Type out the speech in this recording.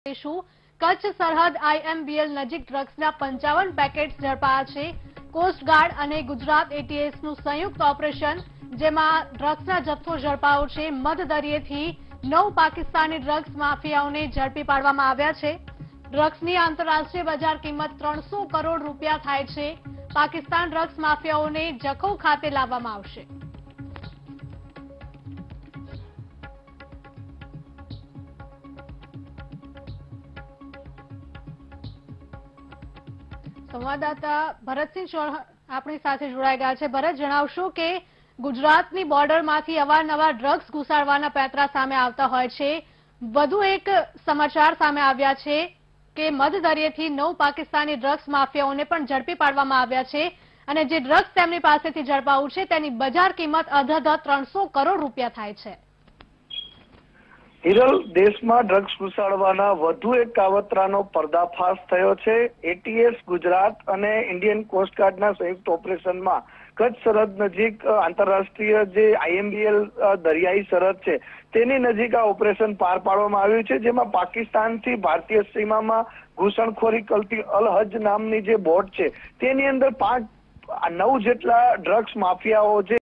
કચ્છ સરહદ આઈએમબીએલ નજીક ડ્રગ્સના 55 પેકેટ્સ ઝડપાયા છે। કોસ્ટગાર્ડ અને ગુજરાત એટીએસનું સંયુક્ત ઓપરેશન, જેમાં ડ્રગ્સના જથ્થો ઝડપાયો છે। મધદરિયેથી 9 પાકિસ્તાની ડ્રગ્સ માફિયાઓને ઝડપી પાડવામાં આવ્યા છે। ડ્રગ્સની આંતરરાષ્ટ્રીય બજાર કિંમત 300 કરોડ રૂપિયા થાય છે। પાકિસ્તાન ડ્રગ્સ માફિયાઓને જખૌ ખાતે લાવવામાં આવશે। સંવાદદાતા ભરતસિંહ ચૌહાણ આપણી સાથે જોડાઈ ગયા છે। ભરત, જણાવશો કે ગુજરાતની બોર્ડરમાંથી અવારનવાર ડ્રગ્સ ઘુસાડવાના પેંતરા સામે આવતા હોય છે। વધુ એક સમાચાર સામે આવ્યા છે કે મધદરિયેથી 9 પાકિસ્તાની ડ્રગ્સ માફિયાઓને પણ ઝડપી પાડવામાં આવ્યા છે અને જે ડ્રગ્સ તેમની પાસેથી ઝડપાયું છે તેની બજાર કિંમત અધધ 300 કરોડ રૂપિયા થાય છે। હિરલ, દેશમાં ડ્રગ્સ ઘુસાડવાના વધુ એક કાવતરાનો પર્દાફાશ થયો છે। એટીએસ, ગુજરાત અને ઇન્ડિયન કોસ્ટગાર્ડના સંયુક્ત ઓપરેશનમાં કચ્છ સરહદ નજીક આંતરરાષ્ટ્રીય જે આઈએમબીએલ દરિયાઈ સરહદ છે તેની નજીક આ ઓપરેશન પાર પાડવામાં આવ્યું છે, જેમાં પાકિસ્તાનથી ભારતીય સીમામાં ઘૂસણખોરી કરતી અલ હજ નામની જે બોટ છે તેની અંદર 9 જેટલા ડ્રગ્સ માફિયાઓ છે